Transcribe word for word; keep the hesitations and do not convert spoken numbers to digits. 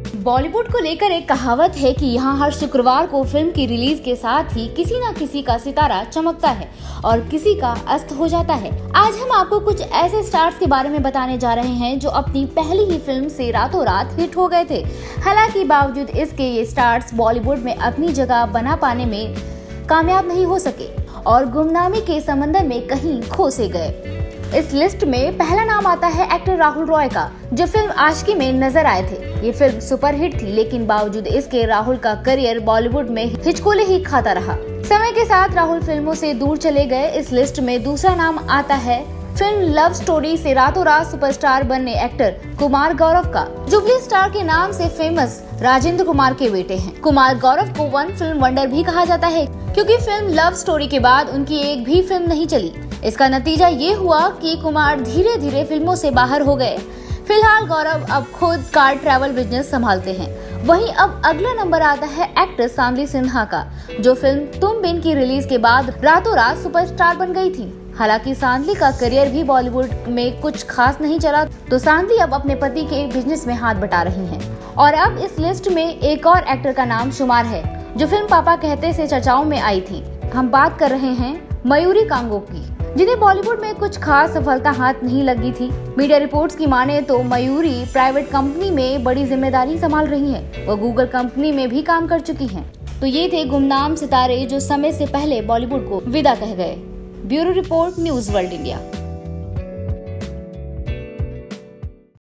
बॉलीवुड को लेकर एक कहावत है कि यहाँ हर शुक्रवार को फिल्म की रिलीज के साथ ही किसी न किसी का सितारा चमकता है और किसी का अस्त हो जाता है। आज हम आपको कुछ ऐसे स्टार्स के बारे में बताने जा रहे हैं जो अपनी पहली ही फिल्म से रातों रात हिट हो गए थे। हालांकि बावजूद इसके ये स्टार्स बॉलीवुड में अपनी जगह बना पाने में कामयाब नहीं हो सके और गुमनामी के समंदर में कहीं खो से गए। इस लिस्ट में पहला नाम आता है एक्टर राहुल रॉय का, जो फिल्म आशिकी में नजर आए थे। ये फिल्म सुपरहिट थी, लेकिन बावजूद इसके राहुल का करियर बॉलीवुड में हिचकोले ही खाता रहा। समय के साथ राहुल फिल्मों से दूर चले गए। इस लिस्ट में दूसरा नाम आता है फिल्म लव स्टोरी से रातों रात सुपरस्टार बनने एक्टर कुमार गौरव का। जुबली स्टार के नाम से फेमस राजेंद्र कुमार के बेटे हैं। कुमार गौरव को वन फिल्म वंडर भी कहा जाता है, क्योंकि फिल्म लव स्टोरी के बाद उनकी एक भी फिल्म नहीं चली। इसका नतीजा ये हुआ कि कुमार धीरे धीरे फिल्मों से बाहर हो गए। फिलहाल गौरव अब खुद कार ट्रैवल बिजनेस संभालते हैं। वहीं अब अगला नंबर आता है एक्ट्रेस सांवली सिन्हा का, जो फिल्म तुम बिन की रिलीज के बाद रातों रात सुपरस्टार बन गई थी। हालांकि सांवली का करियर भी बॉलीवुड में कुछ खास नहीं चला, तो सांवली अब अपने पति के बिजनेस में हाथ बटा रही हैं। और अब इस लिस्ट में एक और एक्टर का नाम शुमार है, जो फिल्म पापा कहते से चर्चाओं में आई थी। हम बात कर रहे हैं मयूरी कांगो की, जिन्हें बॉलीवुड में कुछ खास सफलता हाथ नहीं लगी थी। मीडिया रिपोर्ट्स की माने तो मयूरी प्राइवेट कंपनी में बड़ी जिम्मेदारी संभाल रही हैं। वो गूगल कंपनी में भी काम कर चुकी हैं। तो ये थे गुमनाम सितारे जो समय से पहले बॉलीवुड को विदा कह गए। Bureau report, news world India.